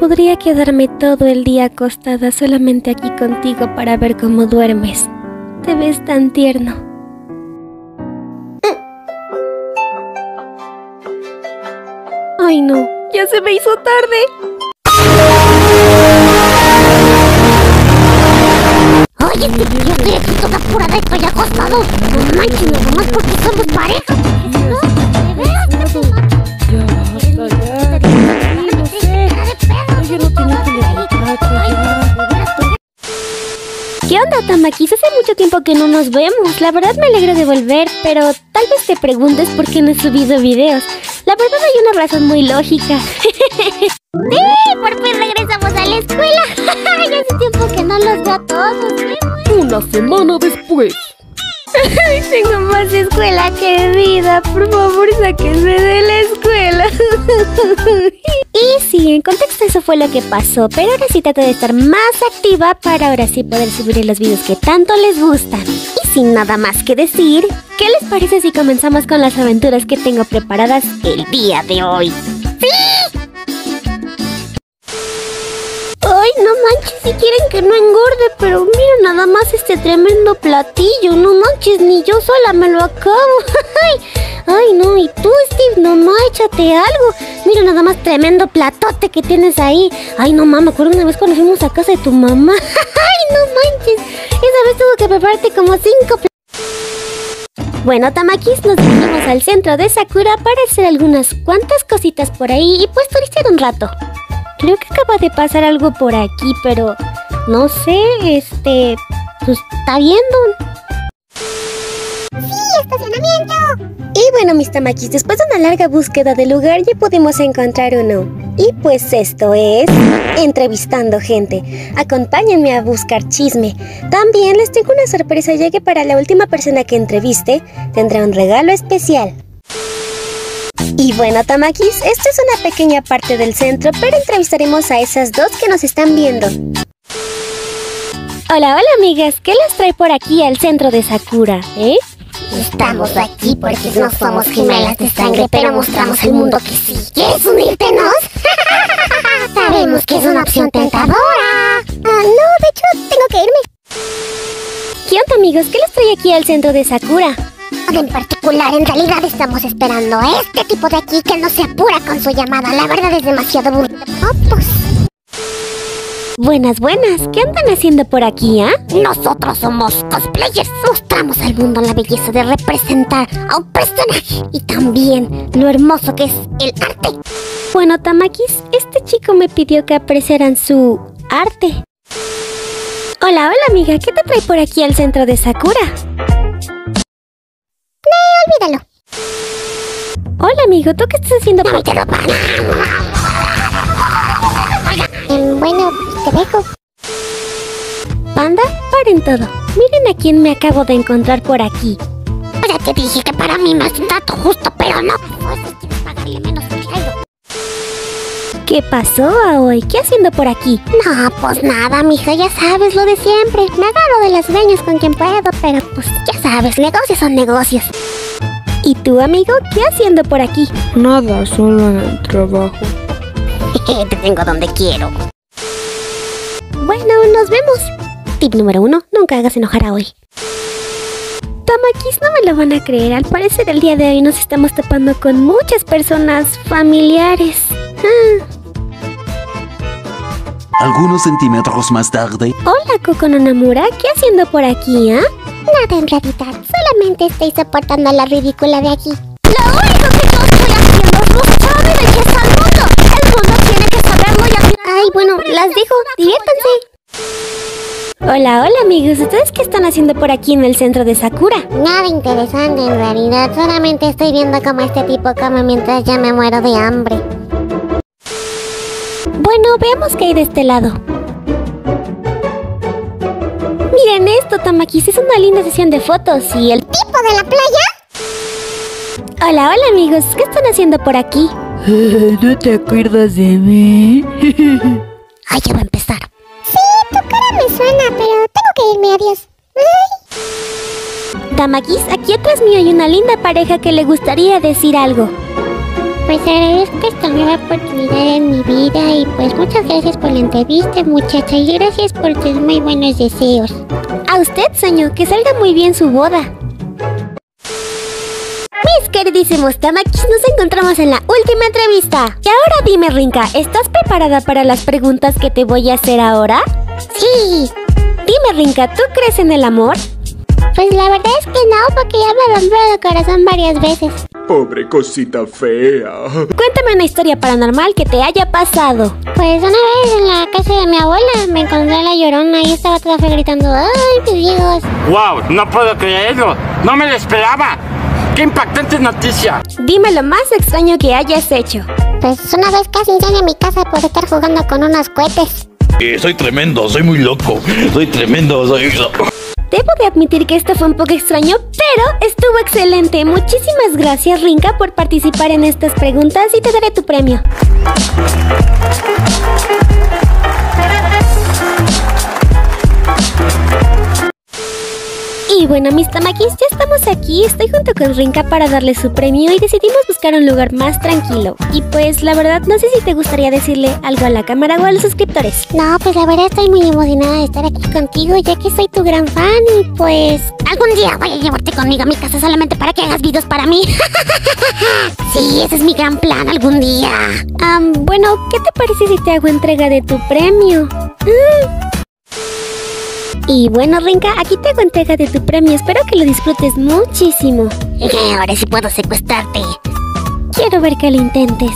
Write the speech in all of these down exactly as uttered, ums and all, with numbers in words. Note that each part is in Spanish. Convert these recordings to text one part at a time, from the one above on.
podría quedarme todo el día acostada solamente aquí contigo para ver cómo duermes. Te ves tan tierno. Ay no, ya se me hizo tarde. Oye, este tío quiere que toda pura de estoy acostado. No manches, nada más porque somos pareja. ¿Qué onda, Tamakis? Hace mucho tiempo que no nos vemos. La verdad me alegro de volver, pero tal vez te preguntes por qué no he subido videos. La verdad hay una razón muy lógica. ¡Sí! ¡Por fin regresamos a la escuela! Ya hace tiempo que no los veo a todos. Una semana después. Tengo más escuela que vida. Por favor, sáquenme de la escuela. Y sí, en contexto eso fue lo que pasó. Pero ahora sí trato de estar más activa para ahora sí poder subir los videos que tanto les gustan. Y sin nada más que decir, ¿qué les parece si comenzamos con las aventuras que tengo preparadas el día de hoy? ¡Sí! Ay, no manches, si quieren que no engorde, pero miren nada más este tremendo platillo. No manches, ni yo sola me lo acabo. Ay, no, y tú, Steve, nomás échate algo. Mira nada más tremendo platote que tienes ahí. Ay, no, mamá, me acuerdo una vez cuando fuimos a casa de tu mamá. Ay, no manches, esa vez tuvo que prepararte como cinco platos. Bueno, Tamakis, nos dirigimos al centro de Sakura para hacer algunas cuantas cositas por ahí y pues turistear un rato. Creo que acaba de pasar algo por aquí, pero no sé, este, pues está viendo. ¡Sí, estacionamiento! Y bueno, mis Tamakis, después de una larga búsqueda de lugar ya pudimos encontrar uno. Y pues esto es entrevistando gente. Acompáñenme a buscar chisme. También les tengo una sorpresa, ya que para la última persona que entreviste tendrá un regalo especial. Y bueno, Tamakis, esta es una pequeña parte del centro, pero entrevistaremos a esas dos que nos están viendo. Hola, hola amigas, ¿qué las trae por aquí al centro de Sakura, eh? Estamos aquí porque no somos gemelas de sangre, pero mostramos al mundo que sí. ¿Quieres unirte, no? Sabemos que es una opción tentadora. Ah, no, de hecho, tengo que irme. ¿Qué onda, amigos? ¿Qué les trae aquí al centro de Sakura? En particular, en realidad estamos esperando a este tipo de aquí que no se apura con su llamada. La verdad es demasiado aburrido. Oh, pues. Buenas, buenas. ¿Qué andan haciendo por aquí, ah? ¿eh? Nosotros somos cosplayers. Mostramos al mundo la belleza de representar a un personaje y también lo hermoso que es el arte. Bueno, Tamakis, este chico me pidió que apreciaran su arte. Hola, hola amiga. ¿Qué te trae por aquí al centro de Sakura? No, olvídalo. Hola amigo, ¿tú qué estás haciendo por aquí? Eh, bueno, te dejo. Panda, paren todo. Miren a quién me acabo de encontrar por aquí. Ya te dije que para mí me es un dato justo, pero no. Pues quieres pagarle menos al sueldo. ¿Qué pasó, Aoi? ¿Qué haciendo por aquí? No, pues nada, mija, ya sabes lo de siempre. Me agarro de las greñas con quien puedo, pero pues ya sabes, negocios son negocios. ¿Y tú, amigo, qué haciendo por aquí? Nada, solo en el trabajo. Te tengo donde quiero. Bueno, nos vemos. Tip número uno, nunca hagas enojar a hoy. Tamakis, no me lo van a creer. Al parecer el día de hoy nos estamos topando con muchas personas familiares. Ah. Algunos centímetros más tarde. Hola, Kokono Namura, ¿qué haciendo por aquí, ah? ¿eh? Nada en realidad, solamente estoy soportando la ridícula de aquí. Lo único que yo estoy haciendo es mostrar de belleza al mundo. El mundo tiene que saberlo y así. Ay, bueno, las dejo, diviértanse. Hola, hola amigos, ¿ustedes qué están haciendo por aquí en el centro de Sakura? Nada interesante en realidad, solamente estoy viendo cómo este tipo come mientras ya me muero de hambre. Bueno, veamos qué hay de este lado. Miren esto, Tamakis, es una linda sesión de fotos y el tipo de la playa. Hola, hola amigos, ¿qué están haciendo por aquí? ¿No te acuerdas de mí? Ay, ya va a empezar. Sí, tu cara me suena, pero tengo que irme, adiós. Ay. Tamakis, aquí atrás mío hay una linda pareja que le gustaría decir algo. Pues agradezco esta nueva oportunidad en mi vida y pues muchas gracias por la entrevista, muchacha, y gracias por tus muy buenos deseos. A usted, señor, que salga muy bien su boda. Mis queridísimos tamakis, nos encontramos en la última entrevista. Y ahora dime, Rinka, ¿estás preparada para las preguntas que te voy a hacer ahora? Sí. Dime, Rinka, ¿tú crees en el amor? Pues la verdad es que no, porque ya me rompió el corazón varias veces. Pobre cosita fea. Cuéntame una historia paranormal que te haya pasado. Pues una vez en la casa de mi abuela me encontré a la Llorona y estaba toda fe gritando: ¡ay, mis hijos! ¡Wow! No puedo creerlo. No me lo esperaba. ¡Qué impactante noticia! Dime lo más extraño que hayas hecho. Pues una vez casi incendié mi casa por estar jugando con unos cohetes. Eh, soy tremendo, soy muy loco. Soy tremendo, soy... Debo de admitir que esto fue un poco extraño, pero estuvo excelente. Muchísimas gracias, Rinka, por participar en estas preguntas y te daré tu premio. Y bueno, mis tamakis, ya estamos aquí. Estoy junto con Rinka para darle su premio y decidimos buscar un lugar más tranquilo. Y pues la verdad, no sé si te gustaría decirle algo a la cámara o a los suscriptores. No, pues la verdad estoy muy emocionada de estar aquí contigo, ya que soy tu gran fan y pues... algún día voy a llevarte conmigo a mi casa solamente para que hagas videos para mí. Sí, ese es mi gran plan algún día. Um, bueno, ¿qué te parece si te hago entrega de tu premio? Mm. Y bueno, Rinka, aquí te hago entrega de tu premio. Espero que lo disfrutes muchísimo. Ahora sí puedo secuestrarte. Quiero ver que lo intentes.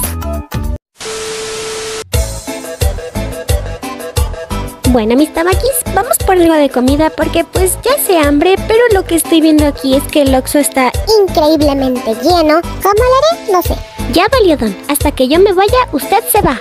Bueno, mis tamakis, vamos por algo de comida porque pues ya sé hambre, pero lo que estoy viendo aquí es que el Oxxo está increíblemente lleno. ¿Cómo lo haré? No sé. Ya valió, Don. Hasta que yo me vaya, usted se va.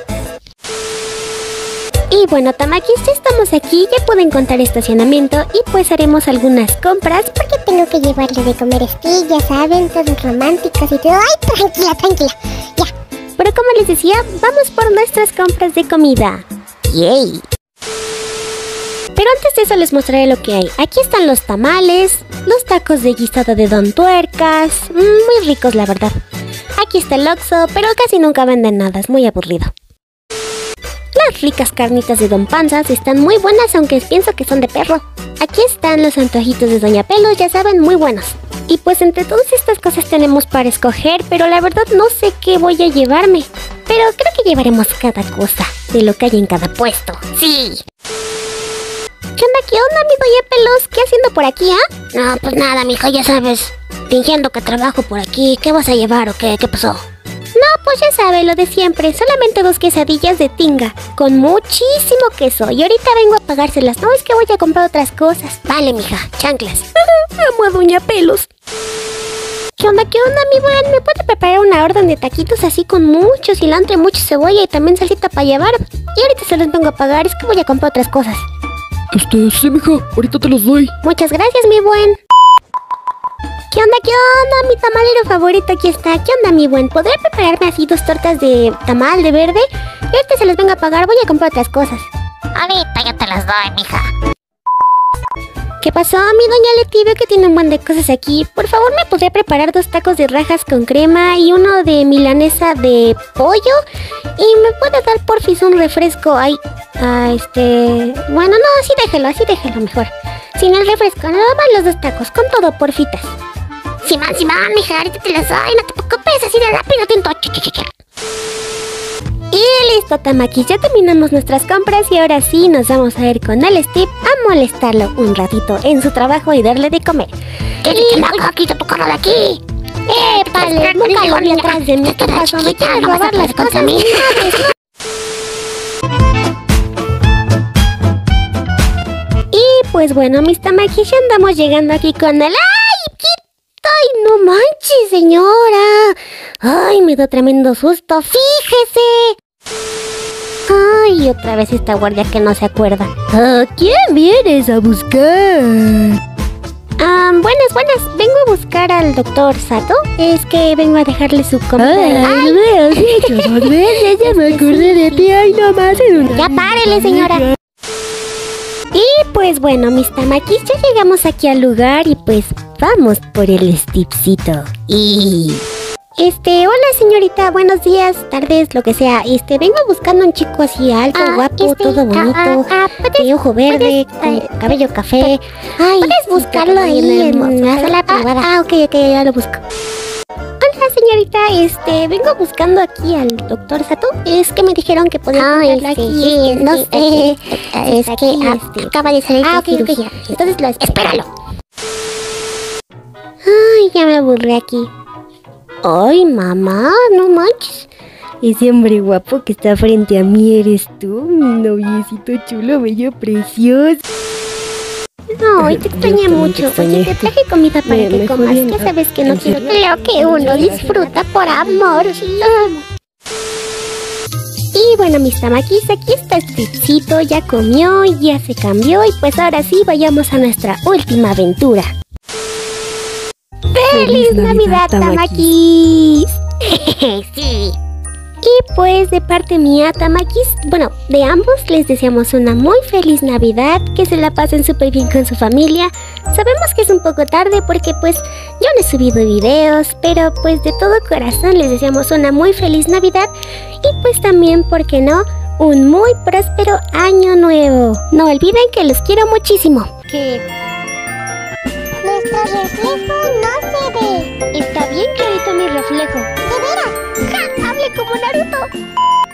Y bueno, tamakis, ya estamos aquí, ya pueden encontrar estacionamiento y pues haremos algunas compras. Porque tengo que llevarle de comer Steve, ya saben, todos románticos y todo. Ay, tranquila, tranquila, ya. Pero como les decía, vamos por nuestras compras de comida. ¡Yay! Pero antes de eso les mostraré lo que hay. Aquí están los tamales, los tacos de guisado de Don Tuercas, mmm, muy ricos la verdad. Aquí está el Oxxo, pero casi nunca venden nada, es muy aburrido. Las ricas carnitas de Don Panzas están muy buenas, aunque pienso que son de perro. Aquí están los antojitos de Doña Pelos, ya saben, muy buenos. Y pues entre todas estas cosas tenemos para escoger, pero la verdad no sé qué voy a llevarme. Pero creo que llevaremos cada cosa de lo que hay en cada puesto. ¡Sí! ¿Qué onda, qué onda, mi Doña Pelos? ¿Qué haciendo por aquí, ah? ¿eh? No, pues nada, mija, ya sabes. Fingiendo que trabajo por aquí. ¿Qué vas a llevar o qué? ¿Qué pasó? No, pues ya sabe, lo de siempre. Solamente dos quesadillas de tinga, con muchísimo queso. Y ahorita vengo a pagárselas. No, es que voy a comprar otras cosas. Vale, mija, chanclas. Amo a Doña Pelos. ¿Qué onda, qué onda, mi buen? ¿Me puede preparar una orden de taquitos así con mucho cilantro y mucha cebolla y también salsita para llevar? Y ahorita se los vengo a pagar, es que voy a comprar otras cosas. Este, sí, mija, ahorita te los doy. Muchas gracias, mi buen. ¿Qué onda, qué onda? Mi tamalero favorito aquí está. ¿Qué onda, mi buen? ¿Podré prepararme así dos tortas de tamal de verde? Y ahorita se los vengo a pagar, voy a comprar otras cosas. Ahorita ya te las doy, mija. ¿Qué pasó, mi doña Leti? Veo que tiene un buen de cosas aquí. Por favor, ¿me podría preparar dos tacos de rajas con crema y uno de milanesa de pollo? ¿Y me puede dar, porfis, un refresco? Ay, ah, este... Bueno, no, así déjelo, así déjelo mejor. Sin el refresco, nada más los dos tacos, con todo, porfitas. Simán, Simán, mija, ahorita te las doy, no te preocupes, así de rápido, tinto. Y listo, tamakis, ya terminamos nuestras compras y ahora sí nos vamos a ir con el Steve a molestarlo un ratito en su trabajo y darle de comer. ¿Qué te loco? Quita tu carro de aquí. ¡Eh, pale! Nunca lo vi atrás de mí. ¿Qué pasó? ¿Me quieres robar las cosas? Y pues bueno, mis tamakis, ya andamos llegando aquí con el... ¡Ay! ¿Qué? ¡Ay, no manches, señora! ¡Ay, me da tremendo susto! ¡Fíjese! ¡Ay, otra vez esta guardia que no se acuerda! ¿A quién vienes a buscar? Ah, buenas, buenas. Vengo a buscar al doctor Sato. Es que vengo a dejarle su comida. ¡Ay, ay. Me has dicho dos veces! Ya me acordé de ti. ¡Ay, no más! En una... ¡Ya párele, señora! Y pues bueno, mis tamakis, ya llegamos aquí al lugar y pues vamos por el Stevecito. Y... Este, hola señorita, buenos días, tardes, lo que sea. Este, vengo buscando un chico así alto, Ah, guapo, este, todo bonito, ah, ah, ah, de ojo verde, con puedes, eh, cabello café. Ay, puedes buscarlo sí, ahí en hermoso. la sala Ah, privada. Ah, ok, ok, ya lo busco. Hola señorita, este, vengo buscando aquí al doctor Sato. Es que me dijeron que podía Ay, encontrarlo sí, aquí. sí, no este, sé. aquí, Es que aquí, ah, este. acaba de salir Ah, de ok, ok. cirugía. Entonces lo espero. Espéralo. Ay, ya me aburrí aquí. Ay, mamá, no manches. Ese hombre guapo que está frente a mí eres tú, mi noviecito chulo, bello, precioso. No, y te extrañé también mucho. te extrañé. Oye, te traje comida para Me- que me comas. jodí, Ya ¿no? sabes que no ¿En quiero serio? lo que uno disfruta por amor. Y bueno, mis tamakis, aquí está Stitchito, ya comió y ya se cambió. Y pues ahora sí, vayamos a nuestra última aventura. ¡Feliz Navidad, tamakis! Sí. Y pues de parte mía, tamakis, bueno, de ambos les deseamos una muy feliz Navidad, que se la pasen súper bien con su familia. Sabemos que es un poco tarde porque pues yo no he subido videos, pero pues de todo corazón les deseamos una muy feliz Navidad y pues también, ¿por qué no?, un muy próspero año nuevo. No olviden que los quiero muchísimo. Que Nuestro reflejo no se ve. está bien clarito mi reflejo. ¿De veras? ¡Ja! ¡Hable como Naruto!